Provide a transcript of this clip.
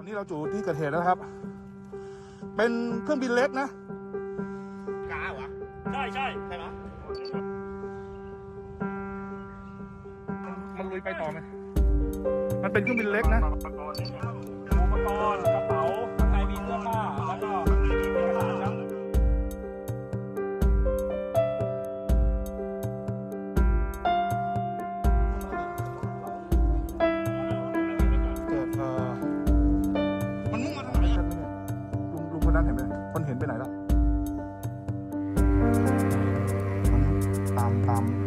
นี้เราจู่ที่เกิดเหตุแล้วครับเป็นเครื่องบินเล็กนะกาเหรอใช่ใช่ไหมมันลุยไปต่อไหมมันเป็นเครื่องบินเล็กนะอุปกรณ์กระเป๋าข้างในมีเสื้อผ้าแล้วก็มีเอกสารครับมันมุ่งมาทางไหนลุงคนนั้นเห็นไหมคนเห็นไปไหนแล้วตาม